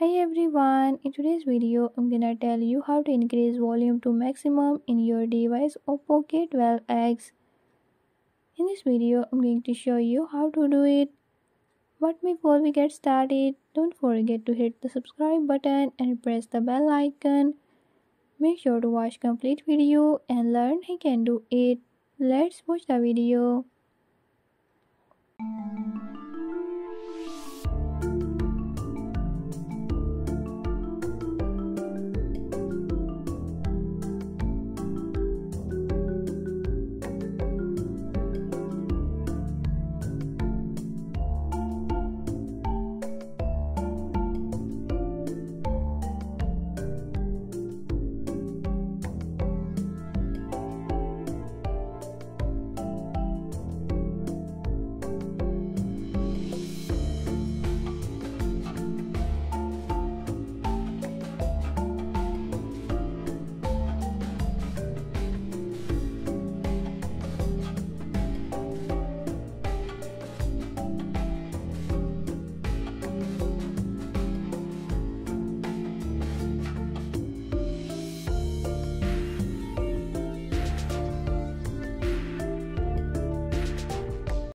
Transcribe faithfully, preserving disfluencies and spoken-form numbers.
Hi everyone, in today's video I'm gonna tell you how to increase volume to maximum in your device Oppo K twelve X. In this video I'm going to show you how to do it. But before we get started, don't forget to hit the subscribe button and press the bell icon. Make sure to watch complete video and learn how you can do it. Let's watch the video.